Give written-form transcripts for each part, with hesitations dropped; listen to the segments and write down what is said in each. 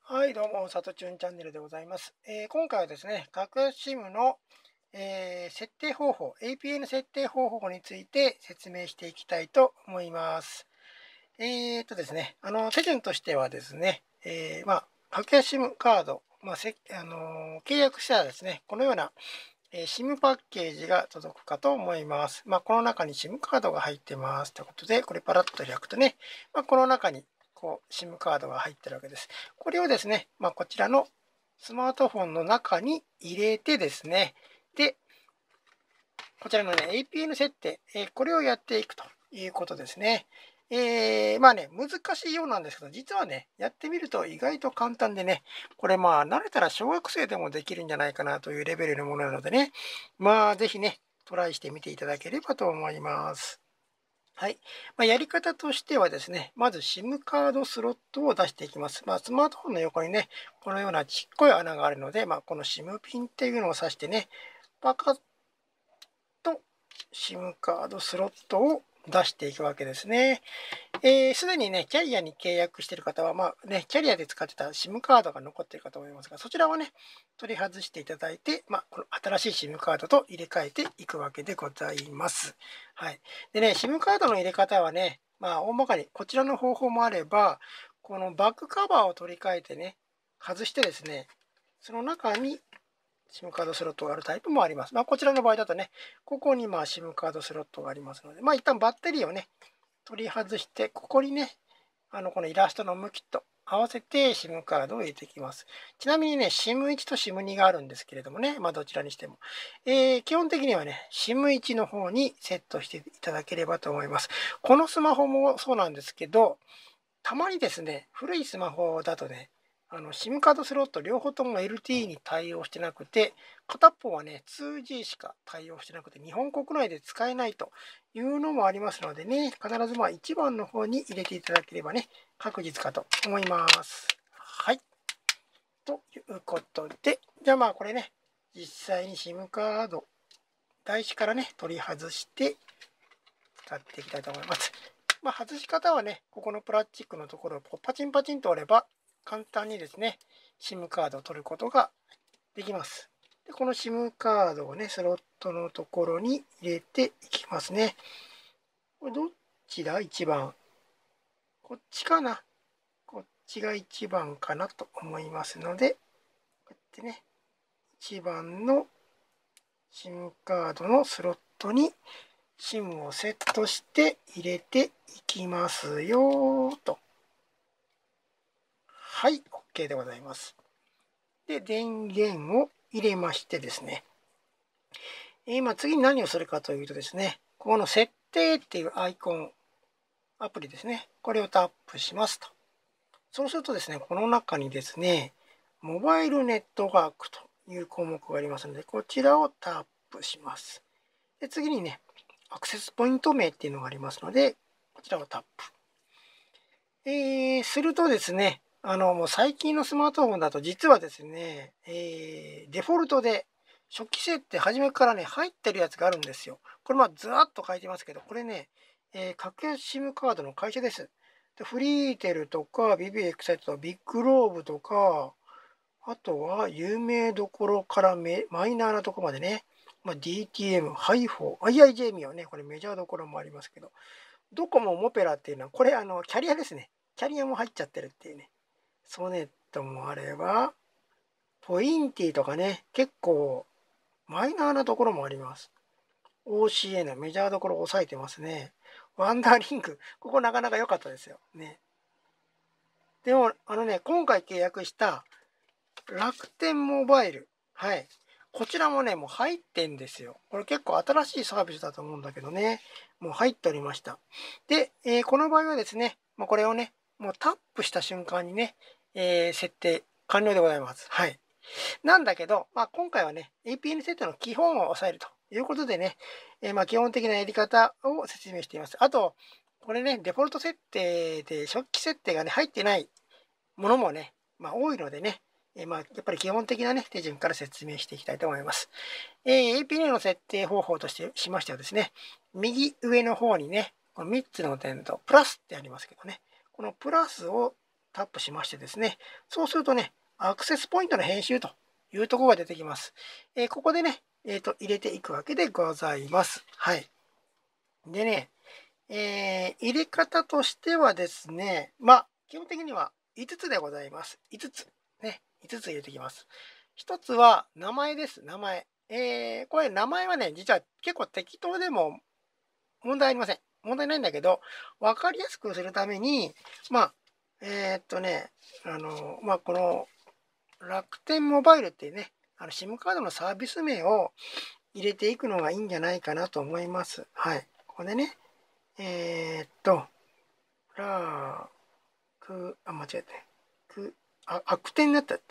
はい、どうも、さとちゅんチャンネルでございます。今回はですね、格安 SIM の、設定方法、APN 設定方法について説明していきたいと思います。ですね、手順としてはですね、格安 SIM カード、契約したらですね、このような、SIM パッケージが届くかと思います。この中に SIM カードが入ってますということで、これパラッと開くとね、この中にSIM カードが入ってるわけです。これをですね、こちらのスマートフォンの中に入れてですね、で、こちらのね、APN 設定、これをやっていくということですね。難しいようなんですけど、実はね、やってみると意外と簡単でね、これ慣れたら小学生でもできるんじゃないかなというレベルのものなのでね、ぜひね、トライしてみていただければと思います。はい。やり方としてはですね、まず SIM カードスロットを出していきます。スマートフォンの横にね、このようなちっこい穴があるので、この SIM ピンっていうのを挿してね、パカッと SIM カードスロットを出していくわけですね。すでにね、キャリアに契約している方は、キャリアで使ってた SIM カードが残っているかと思いますが、そちらはね、取り外していただいて、この新しい SIM カードと入れ替えていくわけでございます。はい。でね、SIM カードの入れ方はね、大まかにこちらの方法もあれば、このバックカバーを取り替えてね、外してですね、その中に SIM カードスロットがあるタイプもあります。こちらの場合だとね、ここにSIM カードスロットがありますので、一旦バッテリーをね、取り外して、ここにね、このイラストの向きと合わせて SIM カードを入れていきます。ちなみにね、SIM1 と SIM2 があるんですけれどもね、どちらにしても。基本的にはね、SIM1 の方にセットしていただければと思います。このスマホもそうなんですけど、たまにですね、古いスマホだとね、SIM カードスロット両方とも LTE に対応してなくて、片方はね、2G しか対応してなくて、日本国内で使えないというのもありますのでね、必ず1番の方に入れていただければね、確実かと思います。はい。ということで、じゃこれね、実際に SIM カード、台紙からね、取り外して使っていきたいと思います。外し方はね、ここのプラスチックのところをパチンパチンと折れば、簡単にですね、SIM カードを取ることができます。でこの SIM カードをね、スロットのところに入れていきますね。これどっちだ ?1 番。こっちかな。こっちが1番かなと思いますので、こうやってね、1番の SIM カードのスロットに SIM をセットして入れていきますよと。はい、OK でございます。で、電源を入れましてですね、今次に何をするかというとですね、ここの設定っていうアイコン、アプリですね、これをタップしますと。そうするとですね、この中にですね、モバイルネットワークという項目がありますので、こちらをタップします。で、次にね、アクセスポイント名っていうのがありますので、こちらをタップ。するとですね、もう最近のスマートフォンだと実はですね、デフォルトで初期設定初めからね、入ってるやつがあるんですよ。これずらっと書いてますけど、これね、格安 SIM カードの会社です。でフリーテルとか、ビビエクサイトとか、ビッグローブとか、あとは有名どころからマイナーなところまでね、DTM、ハイフォー、IIJ ミオね、これメジャーどころもありますけど、ドコモ、モペラっていうのは、これキャリアですね。キャリアも入っちゃってるっていうね。ソネットもあれば、ポインティとかね、結構マイナーなところもあります。OCN、メジャーどころ押さえてますね。ワンダーリンク、ここなかなか良かったですよ。ね。でも、今回契約した楽天モバイル。はい。こちらもね、もう入ってんですよ。これ結構新しいサービスだと思うんだけどね。もう入っておりました。で、この場合はですね、これをね、もうタップした瞬間にね、設定完了でございます。はい。なんだけど、今回はね、APN 設定の基本を押さえるということでね、基本的なやり方を説明しています。あと、これね、デフォルト設定で初期設定がね、入ってないものもね、多いのでね、やっぱり基本的なね、手順から説明していきたいと思います。APN の設定方法としましてはですね、右上の方にね、この3つの点とプラスってありますけどね、このプラスをタップしましてですね、そうするとね、アクセスポイントの編集というところが出てきます。ここでね、入れていくわけでございます。はい。でね、入れ方としてはですね、基本的には5つでございます。5つ。ね、5つ入れていきます。1つは名前です。名前。これ名前はね、実は結構適当でも問題ありません。問題ないんだけど、分かりやすくするために、この楽天モバイルっていうね、SIM カードのサービス名を入れていくのがいいんじゃないかなと思います。はい。ここでね、ラーク、間違えて、悪天になっちゃった。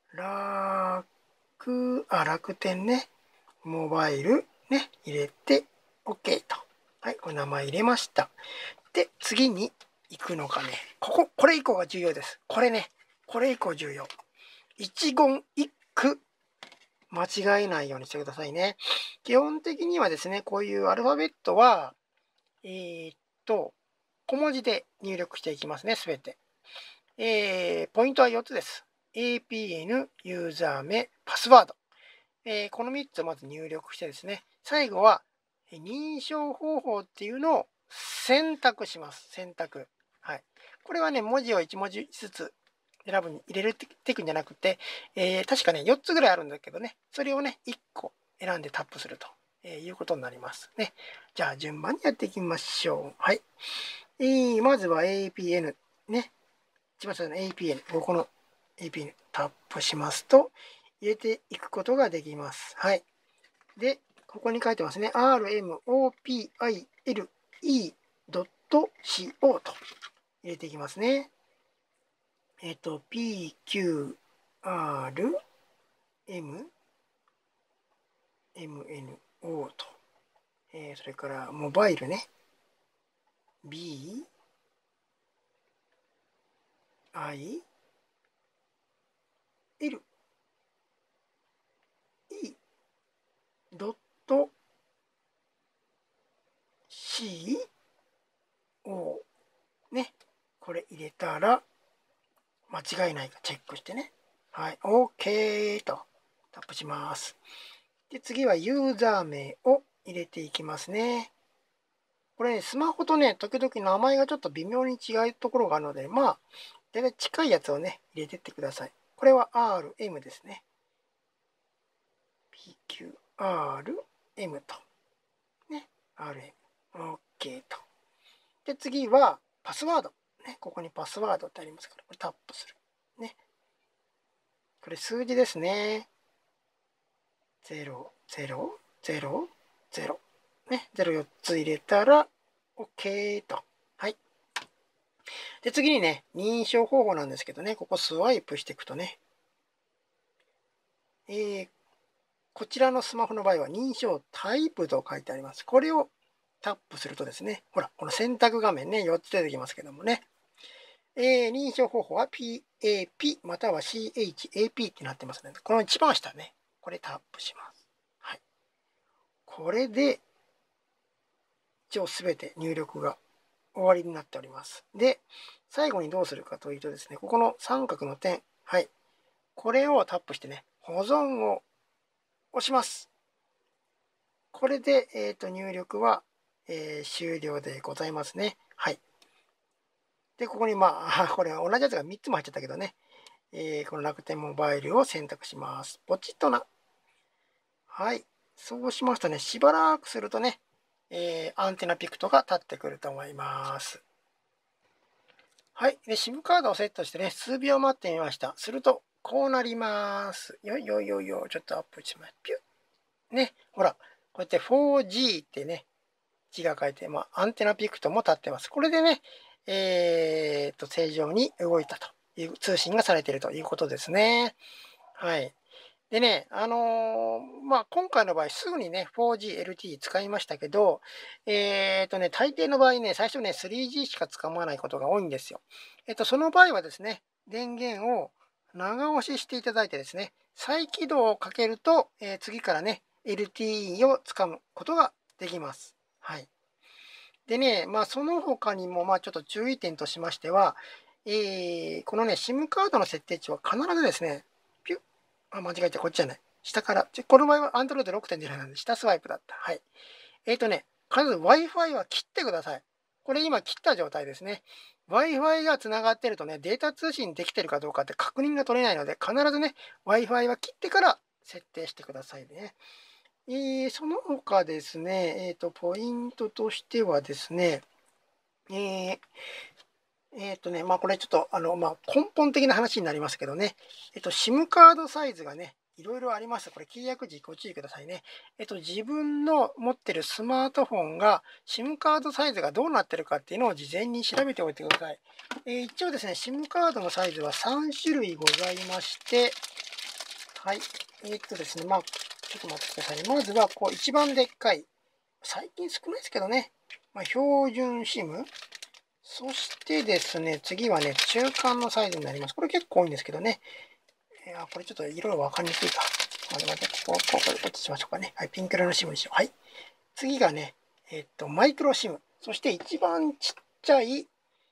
楽天ね、モバイルね、入れて、OK と。はい、これ名前入れました。で、次に行くのがね、これ以降が重要です。これね、これ以降重要。一言一句、間違えないようにしてくださいね。基本的にはですね、こういうアルファベットは、小文字で入力していきますね、すべて。ポイントは4つです。APN、ユーザー名、パスワード。この3つをまず入力してですね、最後は認証方法っていうのを選択します。選択。はい。これはね、文字を1文字ずつ選ぶに入れていくんじゃなくて、確かね、4つぐらいあるんだけどね、それをね、1個選んでタップするということになりますね。じゃあ、順番にやっていきましょう。はい。まずは APN ね。一番下の APN、ここの APN タップしますと、入れていくことができます。はい。で、ここに書いてますね。rmopile.co と入れていきますね。pqrm mno と、それからモバイルね。b i l e ドット c o ね。これ入れたら間違いないかチェックしてね。はい。OK とタップします。で、次はユーザー名を入れていきますね。これね、スマホとね、時々名前がちょっと微妙に違うところがあるので、大体近いやつをね、入れてってください。これは RM ですね。PQRM と。ね。RM。OK と。で、次はパスワード。ね。ここにパスワードってありますから、これタップする。ね。これ数字ですね。0、0、0、0。ね。0、4つ入れたら、OK と。はい。で、次にね、認証方法なんですけどね、ここスワイプしていくとね、こちらのスマホの場合は認証タイプと書いてあります。これをタップするとですね、ほら、この選択画面ね、4つ出てきますけどもね、認証方法は PAP または CHAP ってなってますので、この一番下ね、これタップします。はい。これで、一応すべて入力が終わりになっております。で、最後にどうするかというとですね、ここの三角の点、はい。これをタップしてね、保存を押します。これで、入力は、終了でございますね。はい。で、ここにこれ同じやつが3つも入っちゃったけどね、この楽天モバイルを選択します。ポチッとな。はい。そうしますとね、しばらくするとね、アンテナピクトが立ってくると思います。はい。で、SIM カードをセットしてね、数秒待ってみました。すると、こうなります。よいよいよいよ、ちょっとアップします。ピュッ。ね、ほら、こうやって 4G ってね、字が書いて、アンテナピクトも立ってます。これでね、正常に動いたという通信がされているということですね。はい。でね、今回の場合、すぐにね、4G、LTE 使いましたけど、大抵の場合ね、最初ね、3G しか使わないことが多いんですよ。その場合はですね、電源を長押ししていただいてですね、再起動をかけると、次からね、LTE を使うことができます。はい。でね、その他にも、ちょっと注意点としましては、 このね、SIM カードの設定値は必ずですね、ピュッ、間違えてこっちじゃない。下から、この場合は Android 6.0なんで、下スワイプだった。はい。必ず Wi-Fi は切ってください。これ今切った状態ですね。Wi-Fi がつながってるとね、データ通信できてるかどうかって確認が取れないので、必ずね、Wi-Fi は切ってから設定してくださいね。その他ですね、ポイントとしてはですね、これちょっと、根本的な話になりますけどね、SIM カードサイズがね、いろいろあります。これ、契約時ご注意くださいね。自分の持ってるスマートフォンが、SIM カードサイズがどうなってるかっていうのを事前に調べておいてください。一応ですね、SIM カードのサイズは3種類ございまして、はい。ですね、ちょっと待ってくださいね。まずは、一番でっかい。最近少ないですけどね。標準 SIM。そしてですね、次はね、中間のサイズになります。これ結構多いんですけどね。これちょっと色々わかりにくいか。待って、こっちしましょうかね。はい、ピンク色の SIM にしよう。はい。次がね、マイクロ SIM。そして一番ちっちゃい、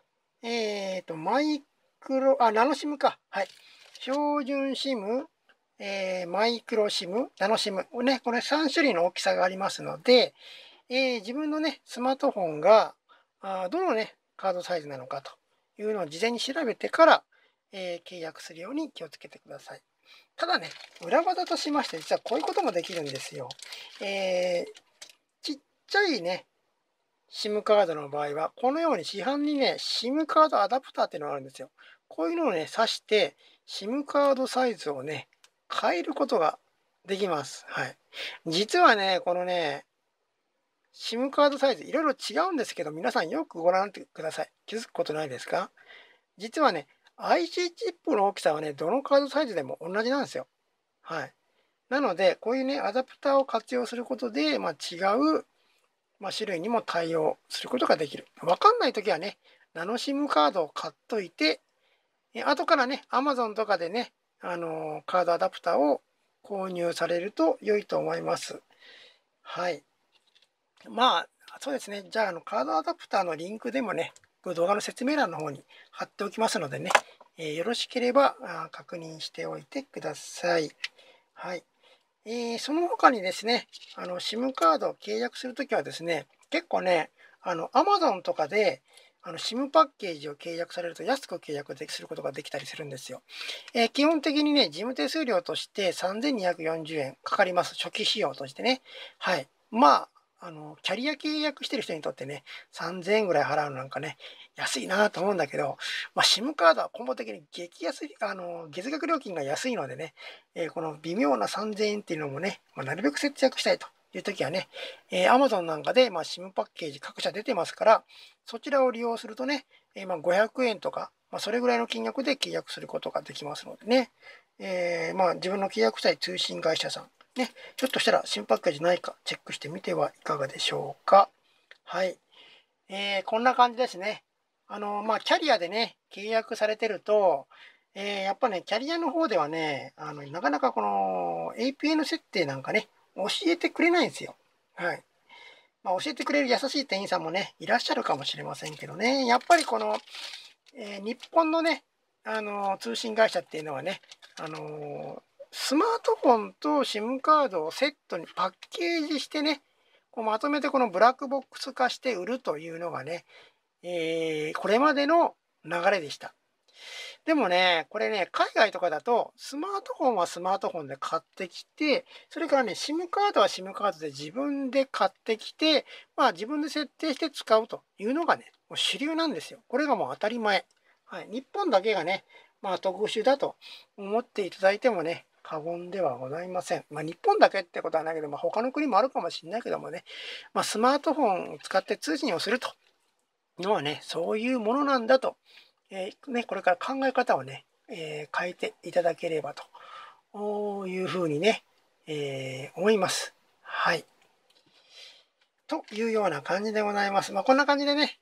ナノ SIM か。はい。標準 SIM、マイクロ SIM、ナノ SIM。ね、これ3種類の大きさがありますので、自分のね、スマートフォンが、どのね、カードサイズなのかというのを事前に調べてから、契約するように気をつけてください。ただね、裏技としまして、実はこういうこともできるんですよ。ちっちゃいね、SIM カードの場合は、このように市販にね、SIM カードアダプターっていうのがあるんですよ。こういうのをね、挿して、SIM カードサイズをね、変えることができます。はい。実はね、このね、SIM カードサイズいろいろ違うんですけど、皆さんよくご覧になってください。気づくことないですか？実はね、IC チップの大きさはね、どのカードサイズでも同じなんですよ。はい。なので、こういうね、アダプターを活用することで、違う、種類にも対応することができる。わかんないときはね、ナノ SIM カードを買っといて、後からね、Amazon とかでね、カードアダプターを購入されると良いと思います。はい。そうですね。じゃあ、カードアダプターのリンクでもね、動画の説明欄の方に貼っておきますのでね、よろしければ確認しておいてください。はい。その他にですね、SIM カードを契約するときはですね、結構ね、Amazon とかで、SIM パッケージを契約されると安く契約することができたりするんですよ。基本的にね、事務手数料として3240円かかります。初期費用としてね。はい。キャリア契約してる人にとってね、3000円ぐらい払うのなんかね、安いなと思うんだけど、SIM カードは根本的に激安い、月額料金が安いのでね、この微妙な3000円っていうのもね、なるべく節約したいという時はね、Amazon なんかで、SIM パッケージ各社出てますから、そちらを利用するとね、500円とか、それぐらいの金額で契約することができますのでね、自分の契約したい通信会社さん、ね、ちょっとしたら新パッケージないかチェックしてみてはいかがでしょうか。はい。こんな感じですね。キャリアでね、契約されてると、やっぱね、キャリアの方ではね、なかなかこの APN 設定なんかね、教えてくれないんですよ。はい。教えてくれる優しい店員さんもね、いらっしゃるかもしれませんけどね、やっぱりこの、日本のね、通信会社っていうのはね、スマートフォンと SIM カードをセットにパッケージしてね、まとめてこのブラックボックス化して売るというのがね、これまでの流れでした。でもね、これね、海外とかだと、スマートフォンはスマートフォンで買ってきて、それからね、SIM カードは SIM カードで自分で買ってきて、自分で設定して使うというのがね、もう主流なんですよ。これがもう当たり前。はい、日本だけがね、特殊だと思っていただいてもね、過言ではございません。日本だけってことはないけど、他の国もあるかもしれないけどもね、スマートフォンを使って通信をするというのはね、そういうものなんだとこれから考え方をね、変えていただければというふうにね、思います。はい。というような感じでございます。こんな感じでね、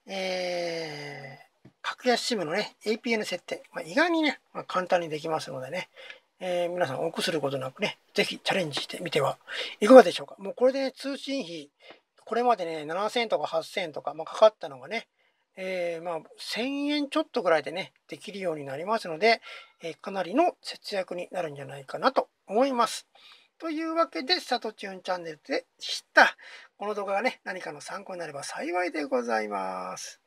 格安 SIM のね、APN 設定、意外にね、簡単にできますのでね、皆さん臆することなくね、ぜひチャレンジしてみてはいかがでしょうか。もうこれで、ね、通信費、これまでね、7000円とか8000円とか、かかったのがね、 1000円ちょっとぐらいでね、できるようになりますので、かなりの節約になるんじゃないかなと思います。というわけで、さとちゅんチャンネルでした。この動画がね、何かの参考になれば幸いでございます。